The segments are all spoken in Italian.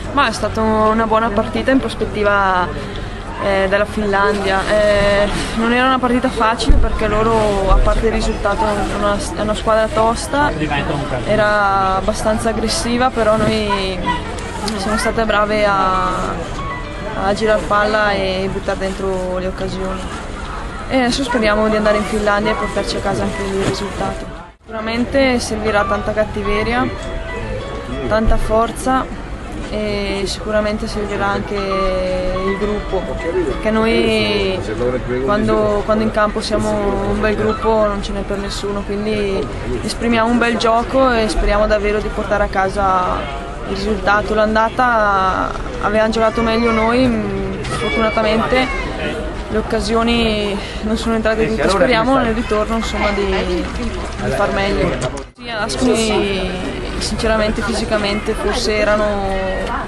Ma è stata una buona partita in prospettiva della Finlandia. Non era una partita facile perché loro, a parte il risultato, è una squadra tosta, era abbastanza aggressiva, però noi siamo state brave a girare palla e buttare dentro le occasioni. E adesso speriamo di andare in Finlandia e portarci a casa anche il risultato. Sicuramente servirà tanta cattiveria, tanta forza, e sicuramente servirà anche il gruppo, perché noi quando in campo siamo un bel gruppo non ce n'è per nessuno, quindi esprimiamo un bel gioco e speriamo davvero di portare a casa il risultato. L'andata avevamo giocato meglio noi, fortunatamente le occasioni non sono entrate tutte, speriamo nel ritorno insomma di far meglio. Sì, ad Ascoli sinceramente fisicamente forse erano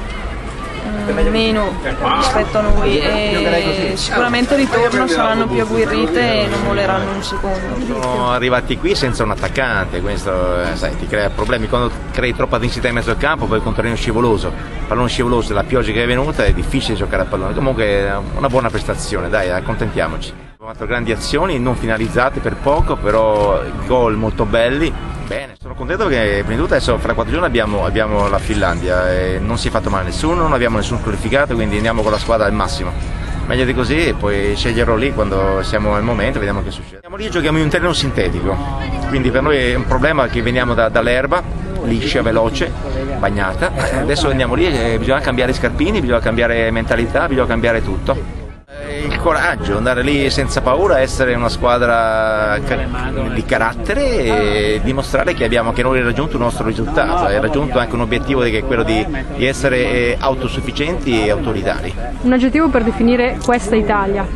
meno rispetto a noi e sicuramente il ritorno saranno più agguerrite e non molleranno un secondo. Sono arrivati qui senza un attaccante, questo sai, ti crea problemi quando crei troppa densità in mezzo al campo, poi con terreno scivoloso, pallone scivoloso, la pioggia che è venuta è difficile giocare a pallone, comunque una buona prestazione, dai, accontentiamoci. Abbiamo fatto grandi azioni non finalizzate per poco, però gol molto belli. Bene, sono contento perché prima di tutto adesso fra 4 giorni abbiamo la Finlandia e non si è fatto male a nessuno, non abbiamo nessun qualificato, quindi andiamo con la squadra al massimo. Meglio di così e poi sceglierò lì quando siamo al momento e vediamo che succede. Andiamo lì e giochiamo in un terreno sintetico, quindi per noi è un problema che veniamo dall'erba, liscia, veloce, bagnata. Adesso andiamo lì e bisogna cambiare scarpini, bisogna cambiare mentalità, bisogna cambiare tutto. Il coraggio, andare lì senza paura, essere una squadra di carattere e dimostrare che abbiamo anche noi raggiunto il nostro risultato e raggiunto anche un obiettivo che è quello di essere autosufficienti e autoritari. Un aggettivo per definire questa Italia?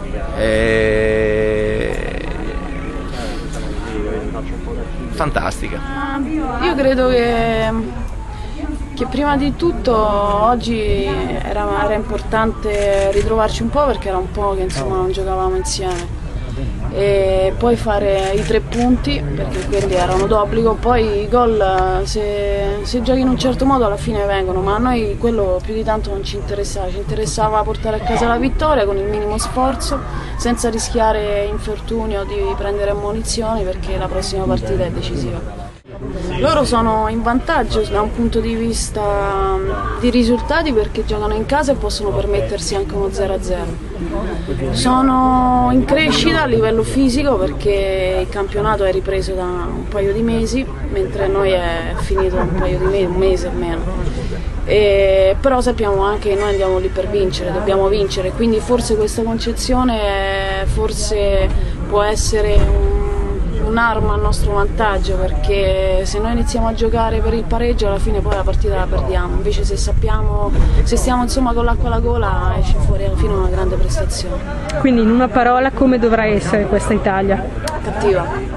Fantastica. Io credo che prima di tutto oggi era importante ritrovarci un po' perché era un po' che insomma non giocavamo insieme e poi fare i 3 punti perché quelli erano d'obbligo, poi i gol se giochi in un certo modo alla fine vengono, ma a noi quello più di tanto non ci interessava portare a casa la vittoria con il minimo sforzo senza rischiare infortunio di prendere ammonizioni perché la prossima partita è decisiva. Loro sono in vantaggio da un punto di vista di risultati perché giocano in casa e possono permettersi anche uno 0-0. Sono in crescita a livello fisico perché il campionato è ripreso da un paio di mesi, mentre noi è finito un paio di mesi, un mese almeno. Però sappiamo anche che noi andiamo lì per vincere, dobbiamo vincere, quindi forse questa concezione forse può essere un'arma a nostro vantaggio perché se noi iniziamo a giocare per il pareggio alla fine poi la partita la perdiamo, invece se stiamo insomma con l'acqua alla gola esce fuori alla fine una grande prestazione. Quindi in una parola come dovrà essere questa Italia? Cattiva.